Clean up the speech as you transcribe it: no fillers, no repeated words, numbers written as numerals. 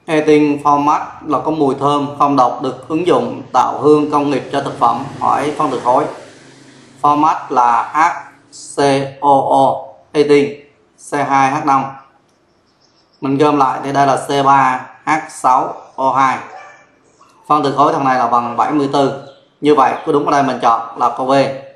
Eting format là có mùi thơm không độc, được ứng dụng tạo hương công nghiệp cho thực phẩm. Hỏi phân tử khối. Format là HCOO, eting C2H5. Mình gom lại thì đây là C3H6O2. Phân tử khối thằng này là bằng 74. Như vậy có đúng ở đây mình chọn là câu B.